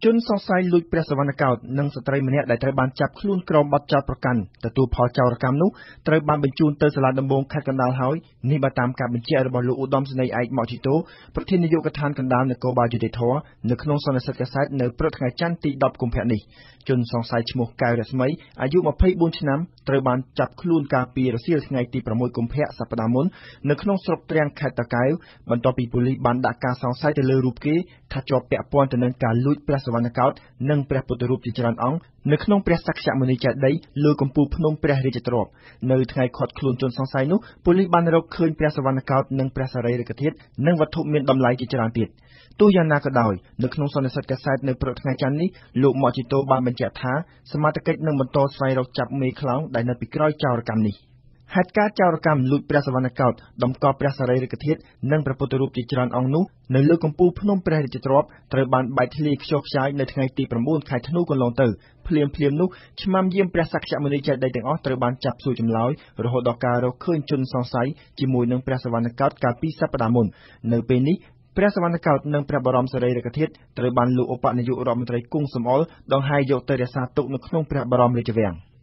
ជនសង្ស័យលួចព្រះសវណ្ណកោដ្ឋនិងស្ត្រីម្នាក់ដែលត្រូវបានចាប់ខ្លួនក្រោមបទចោទប្រកាន់ទទួលផលចោរកម្មនោះត្រូវបានបញ្ជូនទៅសាលាដំបងខេត្តកណ្ដាលហើយនេះបើតាមការបញ្ជាក់របស់លោកឧត្តមសេនីយ៍ឯកម៉ាក់ជីតូប្រធាននាយកដ្ឋានកណ្ដាលនគរបាលយុតិធធម៌នៅក្នុងសន្និសីទកាសែតនៅព្រឹកថ្ងៃច័ន្ទទី10កុម្ភៈនេះជនសង្ស័យឈ្មោះកៅរស្មីអាយុ24ឆ្នាំត្រូវបានចាប់ខ្លួនកាលពីរសៀលថ្ងៃទី6កុម្ភៈសប្តាហ៍មុននៅក្នុងស្រុកទ្រាំងខេត្តតាកែវបន្ទាប់ពីប៉ូលីសបានដាក់ការសង្ស័យទៅលើរូបគេថាជាប់ពាក់ព័ន្ធទៅនឹងការលួចព្រះសវណ្ណកោដ្ឋនិងព្រះពុទ្ធរូបជាច្រើនអង្គនៅក្នុងព្រះសក្យមុនីចេតិយលើកំពូលភ្នំព្រះរាជទ្រព្យនៅថ្ងៃឃាត់ខ្លួនជនសង្ស័យនោះប៉ូលីសបានរកឃើញព្រះសវណ្ណកោដ្ឋនិងព្រះសារីរិកធាតុនិងវត្ថុមានតម្លៃជាច្រើនទៀតទោះយ៉ាងណាក៏ដោយនៅក្នុងសន្និសីទកាសែតនៅព្រឹកថ្ងៃច័ន្ទនេះលោកម៉ាក់ជីតូបានបញ្ជាក់ថាសមាជិកនឹងបន្តស្វែងរកចាប់មេខ្លោងដែលនៅពីក្រោយចោរកម្មនេះហេតុការណ៍ចោរកម្មលួចព្រះសវណ្ណកោដ្ឋតម្កល់ព្រះសារីរិកធាតុនិងព្រះពុទ្ធរូបជាច្រើនអង្គនោះនៅលើកំពូលភ្នំព្រះរាជទ្រព្យត្រូវបានបែកធ្លាយខ្ជោខ្ចាយនៅថ្ងៃទី9ខែធ្នូកន្លងទៅភ្លាមនោះឆ្មាំយាមព្រះសក្យមុនីចេតិយទាំងអស់ត្រូវបានចាប់សួរចម្លើយរហូតដល់ការរកឃើញជនសង្ស័យជាមួយនឹងព្រះសវណ្ណកោដ្ឋកាលពីសប្តាហ៍មុននៅពេលនេះព្រះសវណ្ណកោដ្ឋនិងព្រះបរមសារីរិកធាតុត្រូវបានលោកឧបនាយករដ្ឋមន្ត្រីគង់សំអល់ដង្ហែយកទៅរក្សាទុកនៅក្នុងព្រះបរមរាជវាំង